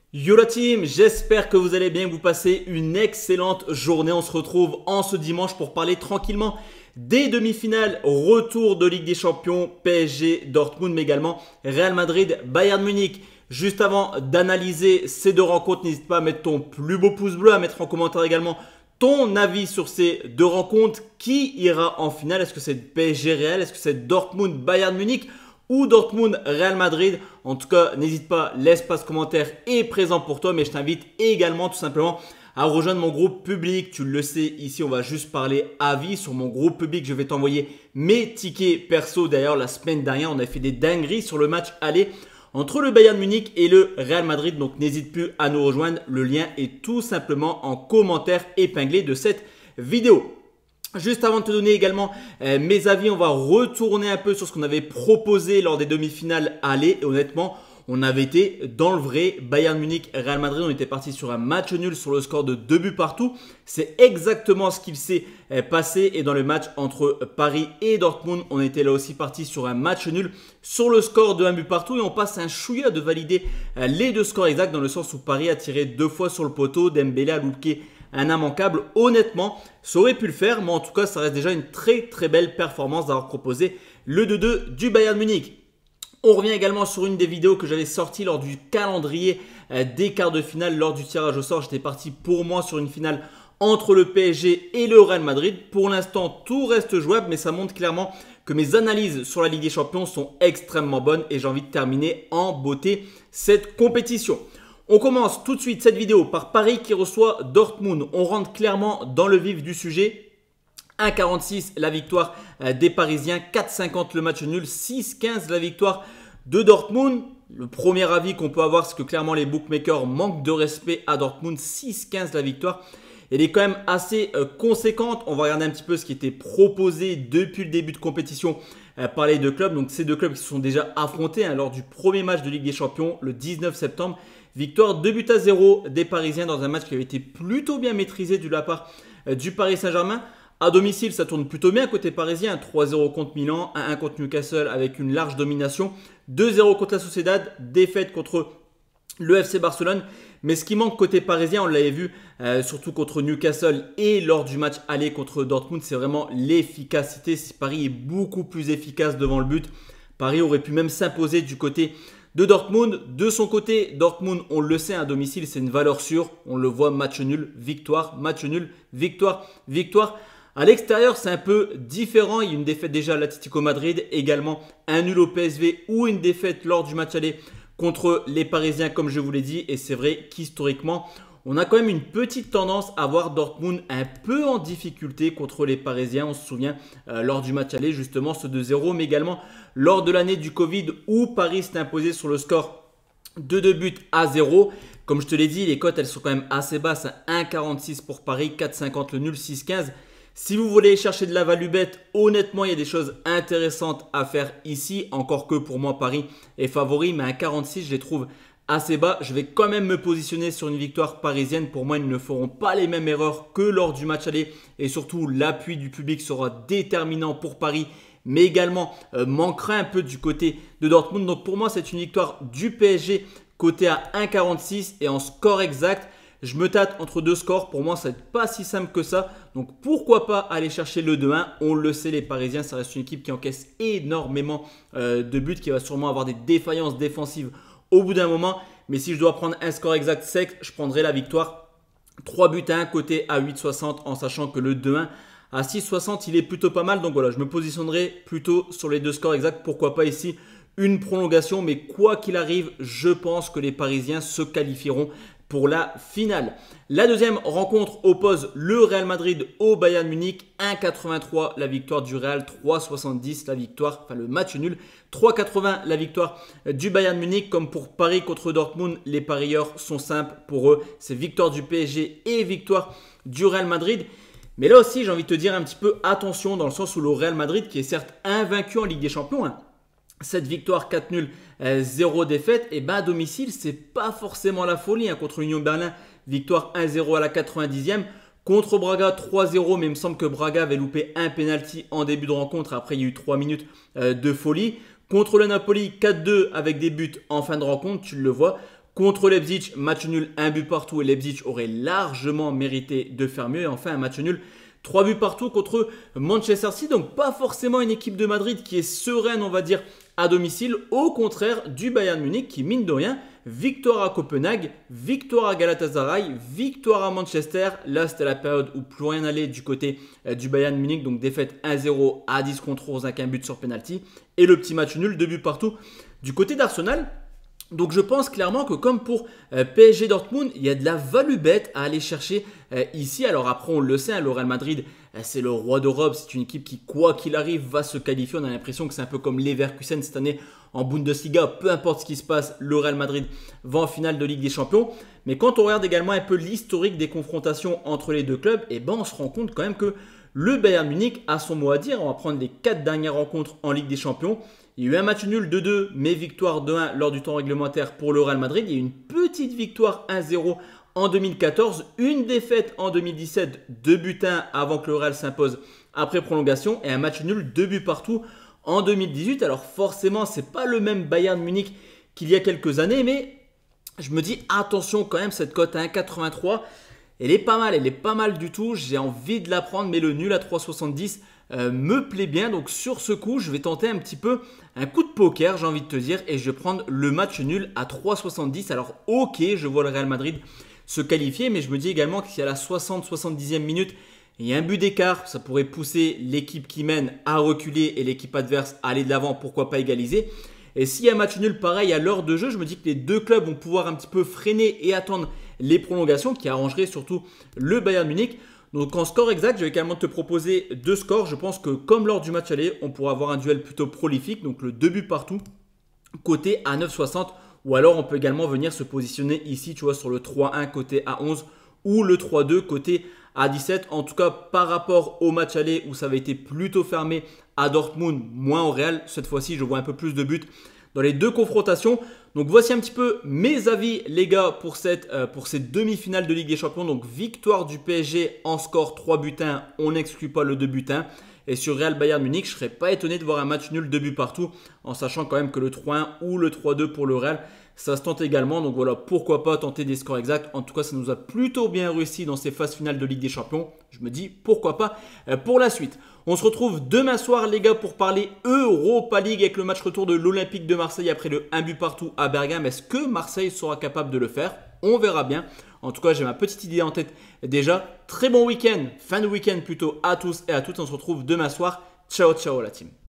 Yo la team, j'espère que vous allez bien, que vous passez une excellente journée. On se retrouve en ce dimanche pour parler tranquillement des demi-finales, retour de Ligue des Champions, PSG, Dortmund, mais également Real Madrid, Bayern Munich. Juste avant d'analyser ces deux rencontres, n'hésite pas à mettre ton plus beau pouce bleu, à mettre en commentaire également ton avis sur ces deux rencontres. Qui ira en finale? Est-ce que c'est PSG Real? Est-ce que c'est Dortmund, Bayern Munich? Ou Dortmund, Real Madrid? En tout cas, n'hésite pas, l'espace commentaire est présent pour toi, mais je t'invite également tout simplement à rejoindre mon groupe public. Tu le sais, ici on va juste parler avis. Sur mon groupe public, je vais t'envoyer mes tickets perso. D'ailleurs, la semaine dernière, on a fait des dingueries sur le match aller entre le Bayern Munich et le Real Madrid. Donc n'hésite plus à nous rejoindre, le lien est tout simplement en commentaire épinglé de cette vidéo. Juste avant de te donner également mes avis, on va retourner un peu sur ce qu'on avait proposé lors des demi-finales aller. Et honnêtement, on avait été dans le vrai. Bayern Munich, Real Madrid, on était parti sur un match nul sur le score de 2 buts partout. C'est exactement ce qu'il s'est passé. Et dans le match entre Paris et Dortmund, on était là aussi parti sur un match nul sur le score de 1 but partout. Et on passe un chouïa de valider les deux scores exacts dans le sens où Paris a tiré 2 fois sur le poteau, Dembélé a loupé un immanquable. Honnêtement, ça aurait pu le faire, mais en tout cas, ça reste déjà une très belle performance d'avoir proposé le 2-2 du Bayern Munich. On revient également sur une des vidéos que j'avais sorties lors du calendrier des quarts de finale. Lors du tirage au sort, j'étais parti pour moi sur une finale entre le PSG et le Real Madrid. Pour l'instant, tout reste jouable, mais ça montre clairement que mes analyses sur la Ligue des Champions sont extrêmement bonnes et j'ai envie de terminer en beauté cette compétition. On commence tout de suite cette vidéo par Paris qui reçoit Dortmund. On rentre clairement dans le vif du sujet. 1,46 la victoire des Parisiens, 4,50 le match nul, 6,15 la victoire de Dortmund. Le premier avis qu'on peut avoir, c'est que clairement les bookmakers manquent de respect à Dortmund. 6,15 la victoire. Elle est quand même assez conséquente. On va regarder un petit peu ce qui était proposé depuis le début de compétition par les deux clubs. Donc ces deux clubs qui se sont déjà affrontés lors du premier match de Ligue des Champions le 19 septembre. Victoire 2-0 des Parisiens dans un match qui avait été plutôt bien maîtrisé de la part du Paris Saint-Germain. À domicile, ça tourne plutôt bien côté parisien. 3-0 contre Milan, 1-1 contre Newcastle avec une large domination. 2-0 contre la Sociedad, défaite contre le FC Barcelone. Mais ce qui manque côté parisien, on l'avait vu surtout contre Newcastle et lors du match aller contre Dortmund, c'est vraiment l'efficacité. Paris est beaucoup plus efficace devant le but. Paris aurait pu même s'imposer du côté de Dortmund. De son côté, Dortmund, on le sait, à domicile, c'est une valeur sûre. On le voit, match nul, victoire, match nul, victoire, victoire. À l'extérieur, c'est un peu différent. Il y a une défaite déjà à l'Atlético Madrid, également un nul au PSV ou une défaite lors du match aller contre les Parisiens, comme je vous l'ai dit. Et c'est vrai qu'historiquement, on a quand même une petite tendance à voir Dortmund un peu en difficulté contre les Parisiens. On se souvient lors du match aller, justement, ce 2-0, mais également lors de l'année du Covid où Paris s'est imposé sur le score de 2-0. Comme je te l'ai dit, les cotes, elles sont quand même assez basses. 1,46 pour Paris, 4,50 le nul, 6,15. Si vous voulez chercher de la value bet, honnêtement, il y a des choses intéressantes à faire ici. Encore que pour moi, Paris est favori, mais 1,46, je les trouve assez bas. Je vais quand même me positionner sur une victoire parisienne. Pour moi, ils ne feront pas les mêmes erreurs que lors du match aller. Et surtout, l'appui du public sera déterminant pour Paris, mais également manquera un peu du côté de Dortmund. Donc pour moi, c'est une victoire du PSG côté à 1,46 et en score exact. Je me tâte entre deux scores. Pour moi, ça n'est pas si simple que ça. Donc, pourquoi pas aller chercher le 2-1. On le sait, les Parisiens, ça reste une équipe qui encaisse énormément de buts, qui va sûrement avoir des défaillances défensives au bout d'un moment. Mais si je dois prendre un score exact sec, je prendrai la victoire 3 buts à 1 côté à 8,60 en sachant que le 2-1 à 6,60, il est plutôt pas mal. Donc voilà, je me positionnerai plutôt sur les deux scores exacts. Pourquoi pas ici une prolongation. Mais quoi qu'il arrive, je pense que les Parisiens se qualifieront pour la finale. La deuxième rencontre oppose le Real Madrid au Bayern Munich. 1,83 la victoire du Real, 3,70 la victoire, enfin le match nul. 3,80 la victoire du Bayern Munich. Comme pour Paris contre Dortmund, les parieurs sont simples pour eux. C'est victoire du PSG et victoire du Real Madrid. Mais là aussi, j'ai envie de te dire un petit peu attention dans le sens où le Real Madrid, qui est certes invaincu en Ligue des Champions, 7 victoires, 4 nuls, 0 défaite, et à domicile, c'est pas forcément la folie. Contre l'Union Berlin, victoire 1-0 à la 90e. Contre Braga, 3-0, mais il me semble que Braga avait loupé un penalty en début de rencontre. Après, il y a eu 3 minutes de folie. Contre le Napoli, 4-2 avec des buts en fin de rencontre, tu le vois. Contre Leipzig, match nul, un but partout et Leipzig aurait largement mérité de faire mieux. Et enfin, un match nul, 3 buts partout contre Manchester City. Donc pas forcément une équipe de Madrid qui est sereine, on va dire, à domicile. Au contraire du Bayern Munich qui, mine de rien, victoire à Copenhague, victoire à Galatasaray, victoire à Manchester. Là, c'était la période où plus rien n'allait du côté du Bayern Munich. Donc défaite 1-0 à 10 contre 11 avec un but sur penalty. Et le petit match nul, 2 buts partout du côté d'Arsenal. Donc je pense clairement que comme pour PSG Dortmund, il y a de la value bête à aller chercher ici. Alors après, on le sait, hein, le Real Madrid, c'est le roi d'Europe. C'est une équipe qui, quoi qu'il arrive, va se qualifier. On a l'impression que c'est un peu comme Leverkusen cette année en Bundesliga. Peu importe ce qui se passe, le Real Madrid va en finale de Ligue des Champions. Mais quand on regarde également un peu l'historique des confrontations entre les deux clubs, on se rend compte quand même que le Bayern Munich a son mot à dire. On va prendre les 4 dernières rencontres en Ligue des Champions. Il y a eu un match nul 2-2, mais victoire 2-1 lors du temps réglementaire pour le Real Madrid. Il y a eu une petite victoire 1-0 en 2014, une défaite en 2017, 2 buts 1 avant que le Real s'impose après prolongation, et un match nul 2 buts partout en 2018. Alors forcément, ce n'est pas le même Bayern Munich qu'il y a quelques années, mais je me dis attention quand même, cette cote à 1,83, elle est pas mal du tout. J'ai envie de la prendre, mais le nul à 3,70 me plaît bien. Donc sur ce coup, je vais tenter un petit peu un coup de poker, j'ai envie de te dire, et je vais prendre le match nul à 3,70. Alors ok, je vois le Real Madrid se qualifier, mais je me dis également qu'il y a la 60-70e minute, il y a un but d'écart, ça pourrait pousser l'équipe qui mène à reculer et l'équipe adverse à aller de l'avant, pourquoi pas égaliser. Et s'il y a un match nul pareil à l'heure de jeu, je me dis que les deux clubs vont pouvoir un petit peu freiner et attendre les prolongations qui arrangeraient surtout le Bayern Munich. Donc en score exact, je vais également te proposer 2 scores. Je pense que comme lors du match aller, on pourra avoir un duel plutôt prolifique. Donc le 2 buts partout, côté à 9,60. Ou alors on peut également venir se positionner ici, tu vois, sur le 3-1 côté à 11 ou le 3-2 côté à 17. En tout cas, par rapport au match aller où ça avait été plutôt fermé à Dortmund, moins au Real, cette fois-ci, je vois un peu plus de buts dans les deux confrontations. Donc voici un petit peu mes avis les gars pour cette demi-finale de Ligue des Champions. Donc victoire du PSG en score 3 buts 1, on n'exclut pas le 2 buts 1. Et sur Real Bayern Munich, je ne serais pas étonné de voir un match nul 2 buts partout, en sachant quand même que le 3-1 ou le 3-2 pour le Real, ça se tente également. Donc voilà, pourquoi pas tenter des scores exacts. En tout cas, ça nous a plutôt bien réussi dans ces phases finales de Ligue des Champions. Je me dis pourquoi pas pour la suite. On se retrouve demain soir les gars pour parler Europa League avec le match retour de l'Olympique de Marseille après le 1 but partout à Bergame. Est-ce que Marseille sera capable de le faire? On verra bien. En tout cas, j'ai ma petite idée en tête déjà. Très bon week-end, fin de week-end plutôt à tous et à toutes. On se retrouve demain soir. Ciao, ciao la team.